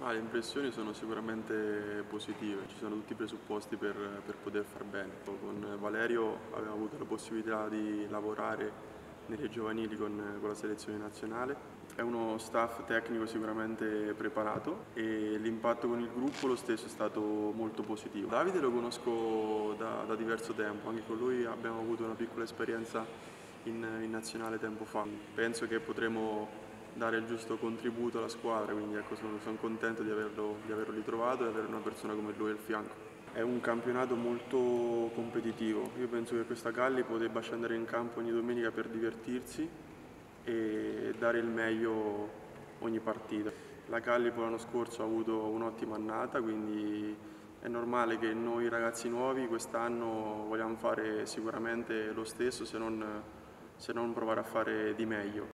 Le impressioni sono sicuramente positive, ci sono tutti i presupposti per poter far bene. Con Valerio abbiamo avuto la possibilità di lavorare nelle giovanili con la selezione nazionale. È uno staff tecnico sicuramente preparato e l'impatto con il gruppo lo stesso è stato molto positivo. Davide lo conosco da diverso tempo, anche con lui abbiamo avuto una piccola esperienza in nazionale tempo fa. Penso che potremo dare il giusto contributo alla squadra, quindi ecco, sono contento di averlo ritrovato e avere una persona come lui al fianco. È un campionato molto competitivo, io penso che questa Gallipoli debba scendere in campo ogni domenica per divertirsi e dare il meglio ogni partita. La Gallipoli l'anno scorso ha avuto un'ottima annata, quindi è normale che noi ragazzi nuovi quest'anno vogliamo fare sicuramente lo stesso, se non provare a fare di meglio.